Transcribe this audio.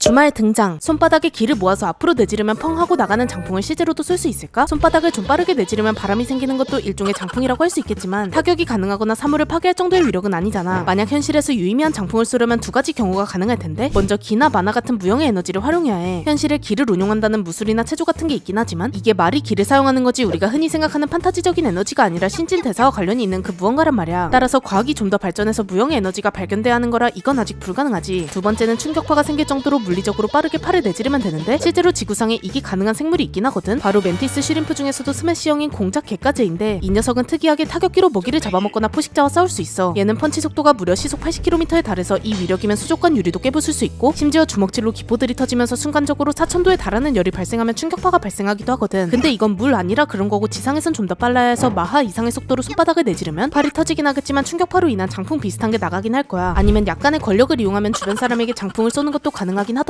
주말 등장. 손바닥에 기를 모아서 앞으로 내지르면 펑 하고 나가는 장풍을 실제로도 쏠 수 있을까? 손바닥을 좀 빠르게 내지르면 바람이 생기는 것도 일종의 장풍이라고 할 수 있겠지만 타격이 가능하거나 사물을 파괴할 정도의 위력은 아니잖아. 만약 현실에서 유의미한 장풍을 쏘려면 두 가지 경우가 가능할 텐데, 먼저 기나 만화 같은 무형의 에너지를 활용해야 해. 현실에 기를 운용한다는 무술이나 체조 같은 게 있긴 하지만 이게 말이 기를 사용하는 거지 우리가 흔히 생각하는 판타지적인 에너지가 아니라 신진 대사와 관련이 있는 그 무언가란 말이야. 따라서 과학이 좀 더 발전해서 무형의 에너지가 발견돼야 하는 거라 이건 아직 불가능하지. 두 번째는 충격파가 생길 정도로 물리적으로 빠르게 팔을 내지르면 되는데, 실제로 지구상에 이게 가능한 생물이 있긴 하거든. 바로 멘티스 슈림프 중에서도 스매시형인 공작 개까지인데, 이 녀석은 특이하게 타격기로 먹이를 잡아먹거나 포식자와 싸울 수 있어. 얘는 펀치 속도가 무려 시속 80km에 달해서 이 위력이면 수족관 유리도 깨부술 수 있고, 심지어 주먹질로 기포들이 터지면서 순간적으로 4000도에 달하는 열이 발생하면 충격파가 발생하기도 하거든. 근데 이건 물 아니라 그런 거고, 지상에선 좀 더 빨라야 해서 마하 이상의 속도로 손바닥을 내지르면 팔이 터지긴 하겠지만 충격파로 인한 장풍 비슷한 게 나가긴 할 거야. 아니면 약간의 권력을 이용하면 주변 사람에게 장풍을 쏘는 것도 가능하긴 하더라고.